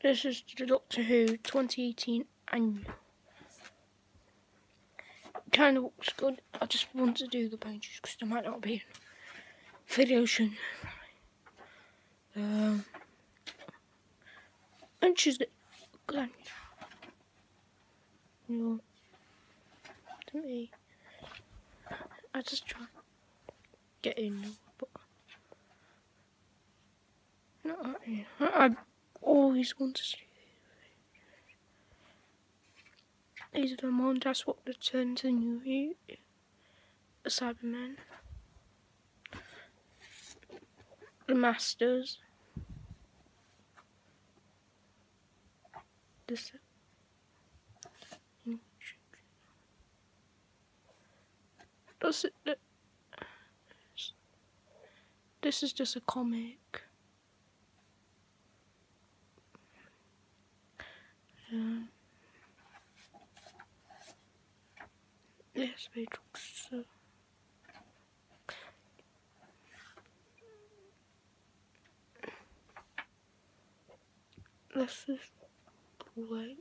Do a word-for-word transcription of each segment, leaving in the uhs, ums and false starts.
This is the Doctor Who twenty eighteen annual. Kind of looks good. I just want to do the pages because there might not be video soon. Um, and she's good. You know, to me, I just try to get in, but no, I, I always want to see these. These are the Mondas what return to New Year, the Cybermen, the Masters, this. Does it? This is just a comic. Um, yes, they talk so. This is like.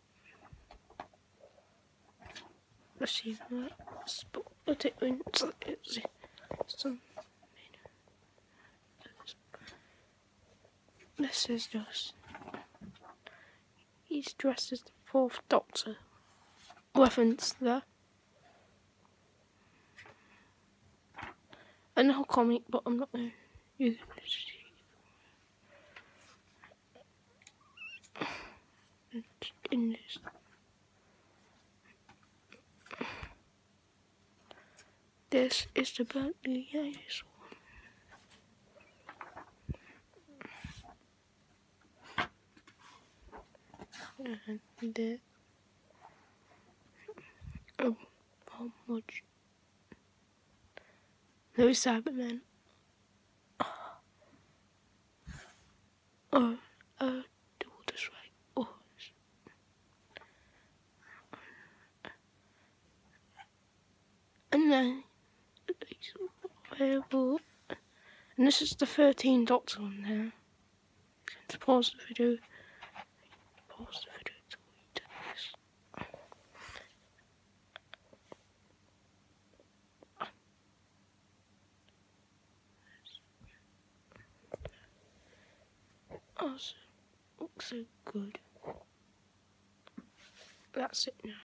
Let's see that. Let's take it's some. This is just. He's dressed as the fourth Doctor. Reference there. Another comic, but I'm not going to use it. In this. This is the Berkeley Yates one. And this. Oh, how much? There is Cybermen. Oh, uh, do all this right. Oh. And then, available. And this is the thirteenth Doctor on there. To pause the video. Pause the video to read this. Oh, so, looks so good. That's it now.